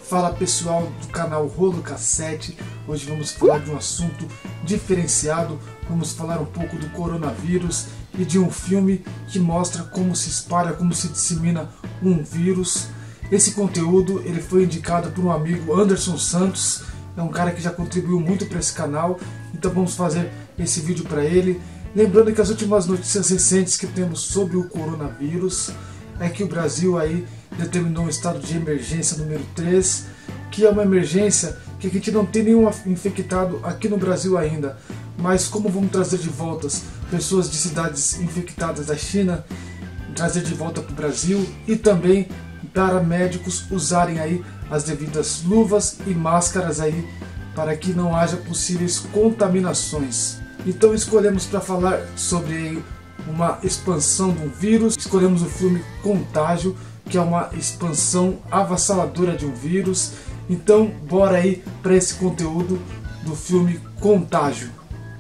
Fala pessoal do canal Rolo Cassete. Hoje vamos falar de um assunto diferenciado. Vamos falar um pouco do coronavírus e de um filme que mostra como se espalha, como se dissemina um vírus. Esse conteúdo ele foi indicado por um amigo, Anderson Santos. É um cara que já contribuiu muito para esse canal, então vamos fazer esse vídeo para ele. Lembrando que as últimas notícias recentes que temos sobre o coronavírus é que o Brasil aí determinou um estado de emergência número 3, que é uma emergência que a gente não tem nenhum infectado aqui no Brasil ainda, mas como vamos trazer de volta pessoas de cidades infectadas da China, trazer de volta para o Brasil e também para médicos usarem aí as devidas luvas e máscaras aí para que não haja possíveis contaminações. Então escolhemos para falar sobre uma expansão de um vírus, escolhemos o filme Contágio, que é uma expansão avassaladora de um vírus. Então bora aí para esse conteúdo do filme Contágio.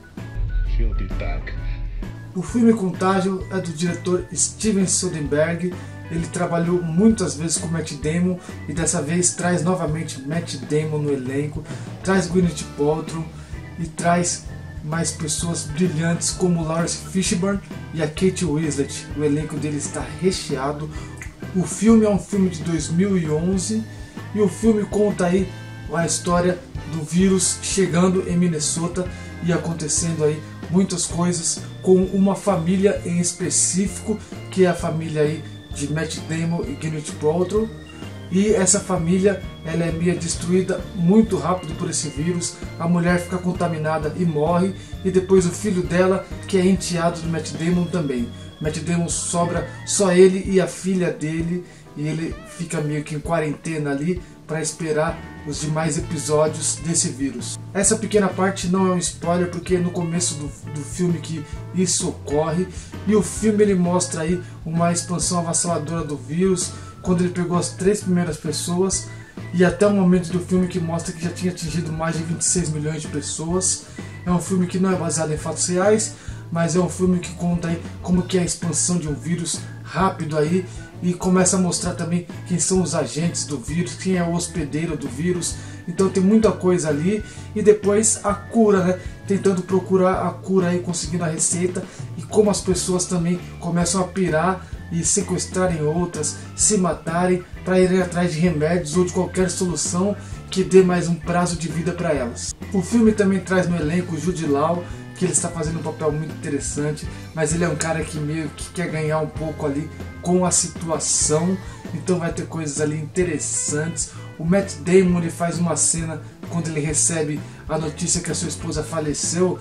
O filme Contágio é do diretor Steven Soderbergh. Ele trabalhou muitas vezes com Matt Damon e dessa vez traz novamente Matt Damon no elenco, traz Gwyneth Paltrow e traz mais pessoas brilhantes como Lawrence Fishburne e a Kate Winslet. O elenco dele está recheado. O filme é um filme de 2011 e o filme conta aí a história do vírus chegando em Minnesota e acontecendo aí muitas coisas com uma família em específico, que é a família aí de Matt Damon e Gwyneth Paltrow. E essa família ela é meio destruída muito rápido por esse vírus. A mulher fica contaminada e morre, e depois o filho dela, que é enteado do Matt Damon também. Matt Damon sobra só ele e a filha dele, e ele fica meio que em quarentena ali para esperar os demais episódios desse vírus. Essa pequena parte não é um spoiler, porque é no começo do filme que isso ocorre, e o filme ele mostra aí uma expansão avassaladora do vírus, quando ele pegou as 3 primeiras pessoas, e até o momento do filme que mostra que já tinha atingido mais de 26 milhões de pessoas. É um filme que não é baseado em fatos reais, mas é um filme que conta aí como que é a expansão de um vírus rápido aí, e começa a mostrar também quem são os agentes do vírus, quem é o hospedeiro do vírus. Então tem muita coisa ali, e depois a cura, né? Tentando procurar a cura aí, conseguindo a receita, e como as pessoas também começam a pirar e sequestrarem outras, se matarem para irem atrás de remédios ou de qualquer solução que dê mais um prazo de vida para elas. O filme também traz no elenco o Jude Law, que ele está fazendo um papel muito interessante, mas ele é um cara que meio que quer ganhar um pouco ali com a situação, então vai ter coisas ali interessantes. O Matt Damon ele faz uma cena quando ele recebe a notícia que a sua esposa faleceu,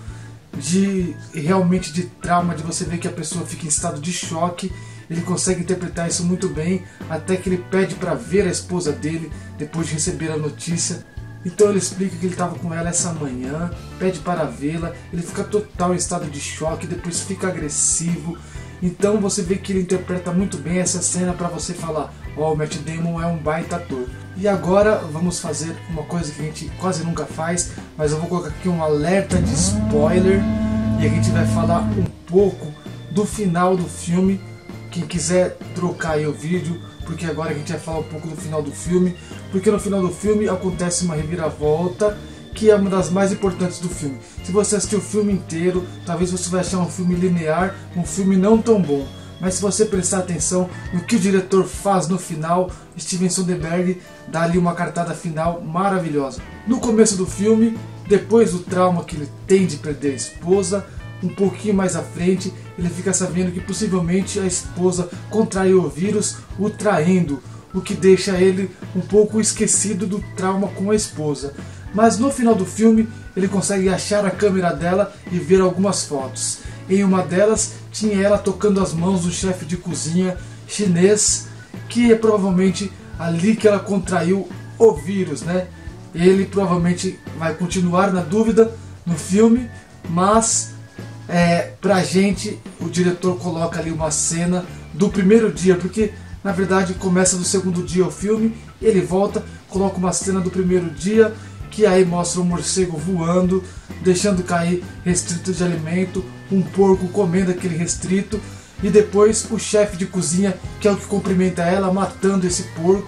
realmente de trauma, de você ver que a pessoa fica em estado de choque. Ele consegue interpretar isso muito bem, até que ele pede para ver a esposa dele depois de receber a notícia. Então ele explica que ele estava com ela essa manhã, pede para vê-la, ele fica total em estado de choque, depois fica agressivo. Então você vê que ele interpreta muito bem essa cena para você falar: ó, o Matt Damon é um baita ator. E agora vamos fazer uma coisa que a gente quase nunca faz, mas eu vou colocar aqui um alerta de spoiler, e a gente vai falar um pouco do final do filme. Quem quiser trocar aí o vídeo, porque agora a gente vai falar um pouco do final do filme, porque no final do filme acontece uma reviravolta que é uma das mais importantes do filme. Se você assistir o filme inteiro, talvez você vai achar um filme linear, um filme não tão bom, mas se você prestar atenção no que o diretor faz no final, Steven Soderbergh dá ali uma cartada final maravilhosa. No começo do filme, depois do trauma que ele tem de perder a esposa, um pouquinho mais à frente, ele fica sabendo que possivelmente a esposa contraiu o vírus, o traindo, o que deixa ele um pouco esquecido do trauma com a esposa. Mas no final do filme, ele consegue achar a câmera dela e ver algumas fotos. Em uma delas, tinha ela tocando as mãos do chefe de cozinha chinês, que é provavelmente ali que ela contraiu o vírus, né? Ele provavelmente vai continuar na dúvida no filme, mas pra gente o diretor coloca ali uma cena do primeiro dia, porque na verdade começa do segundo dia o filme, ele volta, coloca uma cena do primeiro dia, que aí mostra um morcego voando, deixando cair restrito de alimento, um porco comendo aquele restrito, e depois o chefe de cozinha, que é o que cumprimenta ela, matando esse porco.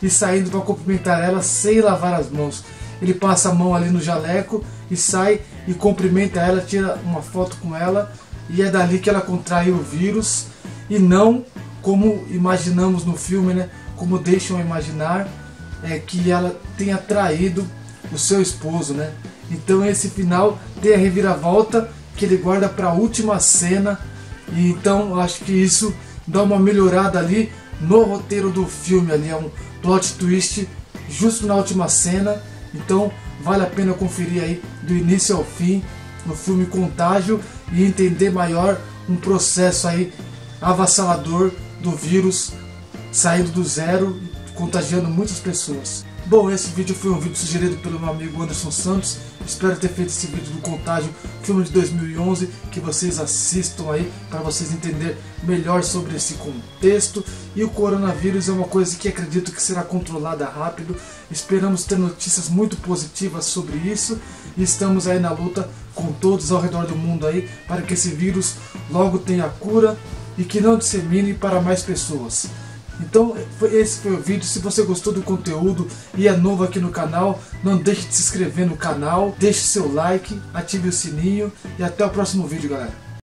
e saindo para cumprimentar ela sem lavar as mãos. Ele passa a mão ali no jaleco e sai e cumprimenta ela, tira uma foto com ela, e é dali que ela contrai o vírus, e não como imaginamos no filme, né? Como deixam imaginar, que ela tenha traído o seu esposo, né? Então esse final tem a reviravolta que ele guarda para a última cena, e então acho que isso dá uma melhorada ali no roteiro do filme, ali é um plot twist justo na última cena. Então vale a pena conferir aí do início ao fim no filme Contágio e entender maior um processo aí avassalador do vírus saindo do zero, contagiando muitas pessoas. Bom, esse vídeo foi um vídeo sugerido pelo meu amigo Anderson Santos. Espero ter feito esse vídeo do Contágio, filme de 2011, que vocês assistam aí para vocês entenderem melhor sobre esse contexto. E o coronavírus é uma coisa que acredito que será controlada rápido. Esperamos ter notícias muito positivas sobre isso e estamos aí na luta com todos ao redor do mundo aí para que esse vírus logo tenha cura e que não dissemine para mais pessoas. Então esse foi o vídeo. Se você gostou do conteúdo e é novo aqui no canal, não deixe de se inscrever no canal, deixe seu like, ative o sininho e até o próximo vídeo, galera.